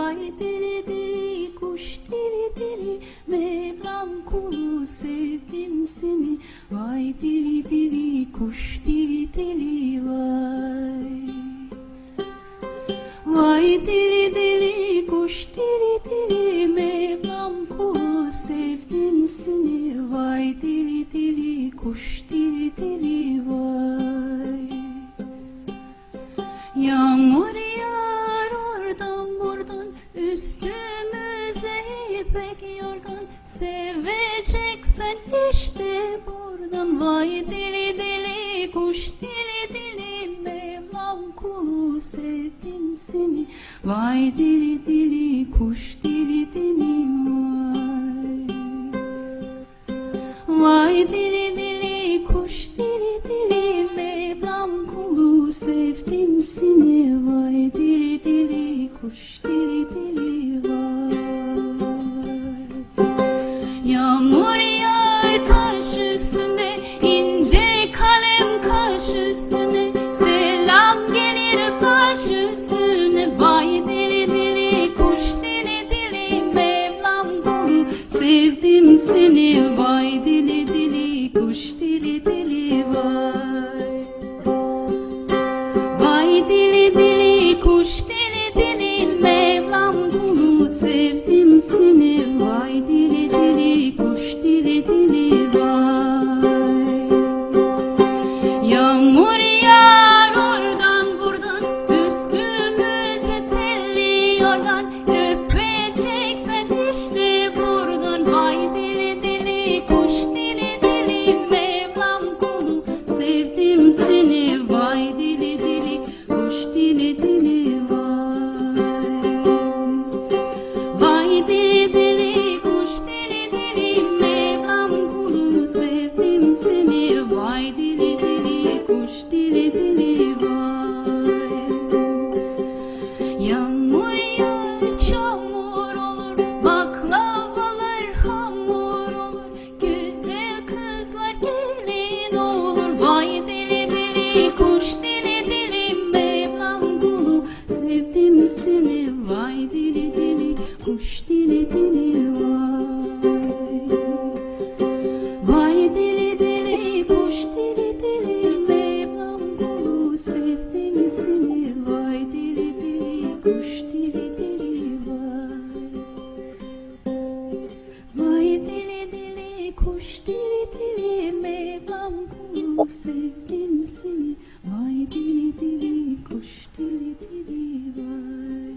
Vay deli deli kuş deli deli, Mevlam kulu sevdim seni. Vay deli deli kuş deli deli vay. Vay deli deli kuş deli deli, Mevlam kulu sevdim seni. Vay deli deli kuş deli deli vay. Yağmur yağar oradan buradan, üstümüze ipek yorgan. Seveceksen işte buradan. Vay deli deli kuş deli deli, Mevlam kulu sevdim seni. Vay deli deli kuş deli deli vay. Vay deli deli kuş deli deli, Mevlam kulu sevdim seni. Vay deli deli kuş deli deli vay. Yağmur yağar taş üstünde, ince kalem kaş üstüne. Selam gelir baş üstüne. Vay deli deli kuş deli deli, Mevlam kulu sevdim seni. Vay deli deli kuş deli deli vay. Vay deli deli kuş deli deli, Mevlam kulu sevdim seni. Vay deli deli kuş deli deli vay. Yağmur yağar oradan buradan, üstümüze telli yorgan. Öpeceksen işte buradan. Vay deli deli kuş deli deli, Mevlam kulu sevdim seni. Vay deli deli kuş deli deli vay. Vay deli deli kuş deli deli, Mevlam kulu sevdim seni. Vay deli deli kuş deli deli vay. Yağmur yağar çamur olur, baklavalar hamur olur. Güzel kızlar gelin olur. Vay deli deli kuş deli deli, Mevlam kulu sevdim seni. Vay deli deli kuş deli deli vay. Vay deli deli kuş deli deli, Mevlam kulu sevdim seni. Vay deli deli kuş deli deli vay. Vay deli deli kuş deli deli, Mevlam kulu sevdim seni. Vay deli deli kuş deli deli vay.